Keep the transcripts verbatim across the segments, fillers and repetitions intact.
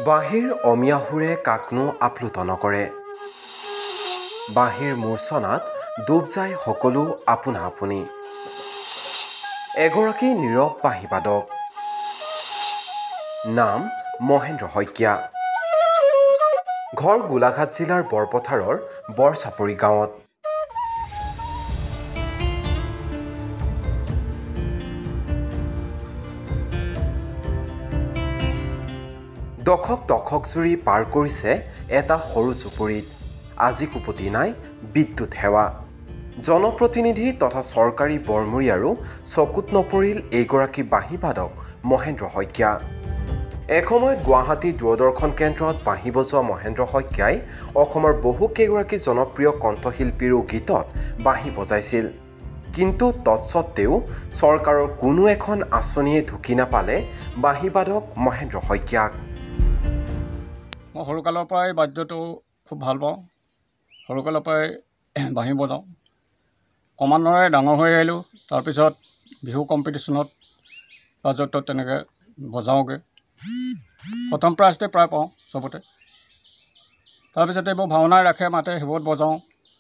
বাঁহীৰ অমিয়া সুৰে কাকনো আপ্লুত নকৰে। বাঁহীৰ মূৰ্ছনাত ডুব যায় সকলো আপোনা আপুনি। এগৰাকী নীৰৱ বাঁহীবাদক, নাম মহেন্দ্ৰ শইকীয়া। ঘৰ গোলাঘাট জিলাৰ বৰপথাৰৰ বৰচাপৰি গাঁৱত। দশক দশক জুৰি পাৰ কৰিছে এটা সৰু জুপুৰিত। আজি কুপতি নাই বিদ্যুৎ সেৱা। জনপ্ৰতিনিধি তথা চৰকাৰী বৰমূৰীয়াৰো চকুত নপৰিল এইগৰাকী বাঁহীবাদক মহেন্দ্ৰ শইকীয়া। এসময়ত গুৱাহাটী দূৰদৰ্শন কেন্দ্ৰত বাঁহী বজোৱা মহেন্দ্ৰ শইকীয়াই অসমৰ বহুকেইগৰাকী জনপ্ৰিয় কণ্ঠশিল্পীৰো গীতত বাঁহী বজাইছিল। কিন্তু তৎসত্ত্বেও চৰকাৰৰ কোনো এখন আঁচনিয়ে ঢুকি নাপালে বাঁহীবাদক মহেন্দ্ৰ শইকীয়াক। মই সৰুকালৰ পৰাই বাদ্যটো খুব ভাল পাওঁ। সৰুকালৰ পৰাই বাঁহী বজাওঁ। ক্ৰমান্বয়ে ডাঙৰ হৈ আহিলোঁ। তাৰপিছত বিহু কম্পিটিশ্যনত বা য'ত ত'ত তেনেকৈ বজাওঁগৈ। প্ৰথম প্ৰাইজতে প্ৰায় পাওঁ চবতে। তাৰপিছত এইবোৰ ভাওনাই ৰাখে মাতে, সেইবোৰত বজাওঁ।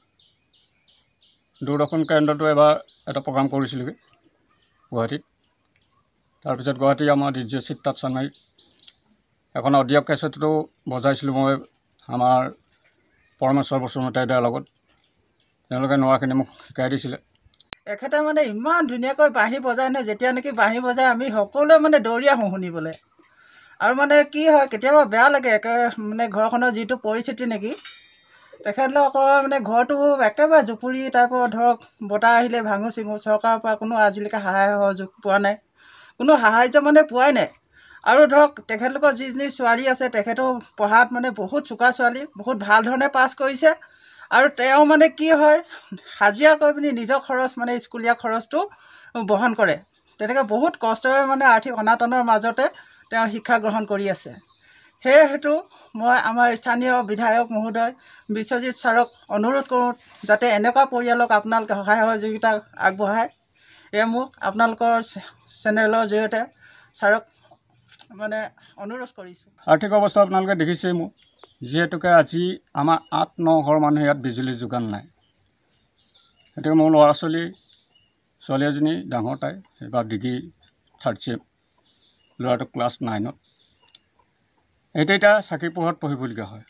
দূৰদৰ্শন কেন্দ্ৰটো এবাৰ এটা প্ৰগ্ৰাম কৰিছিলোঁগৈ গুৱাহাটীত। তাৰপিছত গুৱাহাটী আমাৰ ডি জে চিত্ৰাত চানমাৰীত এখন অডিঅ' কেছেটতো বজাইছিলোঁ মই আমাৰ পৰমেশ্বৰ বসুমতাৰীদাৰ লগত। তেওঁলোকে নোৱাৰাখিনি মোক শিকাই দিছিলে। এখেতে মানে ইমান ধুনীয়াকৈ বাঁহী বজায় নহয়, যেতিয়া নেকি বাঁহী বজায় আমি সকলোৱে মানে দৌৰি আহোঁ শুনিবলৈ। আৰু মানে কি হয়, কেতিয়াবা বেয়া লাগে একেবাৰে মানে ঘৰখনৰ যিটো পৰিস্থিতি নেকি, তেখেতলোকৰ মানে ঘৰটো একেবাৰে জুপুৰি টাইপৰ। ধৰক বতাহ আহিলে ভাঙো চিঙো, চৰকাৰৰ পৰা কোনো আজিলৈকে সহায় সহযোগ পোৱা নাই, কোনো সাহাৰ্য মানে পোৱাই নাই। আৰু ধৰক তেখেতলোকৰ যিজনী ছোৱালী আছে, তেখেতেও পঢ়াত মানে বহুত চোকা ছোৱালী, বহুত ভাল ধৰণে পাছ কৰিছে। আৰু তেওঁ মানে কি হয়, হাজিৰা কৰি পিনি নিজৰ খৰচ মানে স্কুলীয়া খৰচটো বহন কৰে। তেনেকৈ বহুত কষ্টৰে মানে আৰ্থিক অনাটনৰ মাজতে তেওঁ শিক্ষা গ্ৰহণ কৰি আছে। সেয়েহেতু মই আমাৰ স্থানীয় বিধায়ক মহোদয় বিশ্বজিৎ ছাৰক অনুৰোধ কৰোঁ, যাতে এনেকুৱা পৰিয়ালক আপোনালোকে সহায় সহযোগিতা আগবঢ়ায়। এয়া মোক আপোনালোকৰ চেনেলৰ জৰিয়তে ছাৰক মানে অনুৰোধ কৰিছোঁ। আৰ্থিক অৱস্থা আপোনালোকে দেখিছেই মোক, যিহেতুকে আজি আমাৰ আঠ ন ঘৰ মানুহে ইয়াত বিজুলী যোগান নাই। গতিকে মোৰ ল'ৰা ছোৱালী ছোৱালী এজনী ডাঙৰ, তাই এইবাৰ ডিগ্ৰী থাৰ্ড চেম, ল'ৰাটো ক্লাছ নাইনত। সেইটো এতিয়া চাকি পোহৰত পঢ়িবলগীয়া হয়।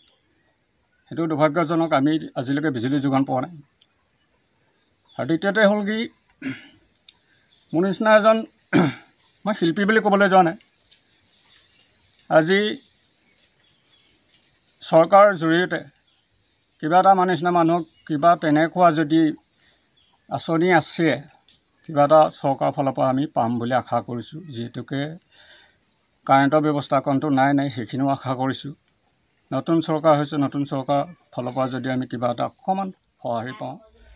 সেইটো দুৰ্ভাগ্যজনক, আমি আজিলৈকে বিজুলী যোগান পোৱা নাই। আৰু দ্বিতীয়তে হ'ল কি, মোৰ নিচিনা এজন মই শিল্পী বুলি ক'বলৈ যোৱা নাই, আজি চৰকাৰৰ জৰিয়তে কিবা এটা আমাৰ নিচিনা মানুহক কিবা তেনেকুৱা যদি আঁচনি আছে, কিবা এটা চৰকাৰৰ ফালৰ পৰা আমি পাম বুলি আশা কৰিছোঁ। যিহেতুকে কাৰেণ্টৰ ব্যৱস্থাকণটো নাই নাই সেইখিনিও আশা কৰিছোঁ। নতুন চৰকাৰ হৈছে, নতুন চৰকাৰৰ ফালৰ পৰা যদি আমি কিবা এটা অকণমান সঁহাৰি পাওঁ।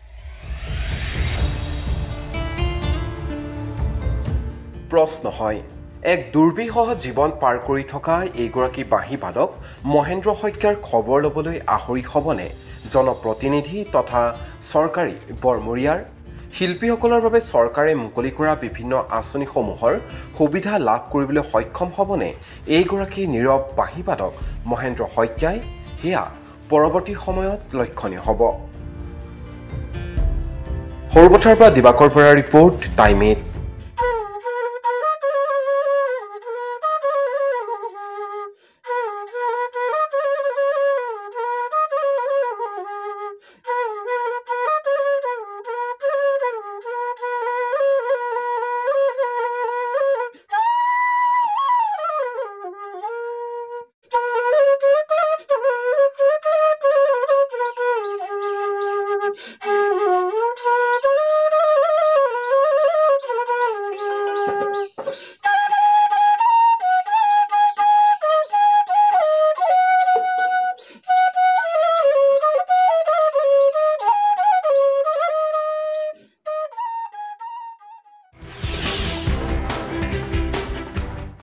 প্ৰশ্ন হয়, এক দুৰ্বিষহ জীৱন পাৰ কৰি থকা এইগৰাকী বাঁহীবাদক মহেন্দ্ৰ শইকীয়াৰ খবৰ ল'বলৈ আহৰি হ'বনে জনপ্ৰতিনিধি তথা চৰকাৰী বৰমূৰীয়াৰ? শিল্পীসকলৰ বাবে চৰকাৰে মুকলি কৰা বিভিন্ন আঁচনিসমূহৰ সুবিধা লাভ কৰিবলৈ সক্ষম হ'বনে এইগৰাকী নীৰৱ বাঁহীবাদক মহেন্দ্ৰ শইকীয়াই? সেয়া পৰৱৰ্তী সময়ত লক্ষণীয় হ'ব। সৰুপথাৰৰ পৰা দিবাকৰ বৰাৰ ৰিপৰ্ট, টাইম এইট।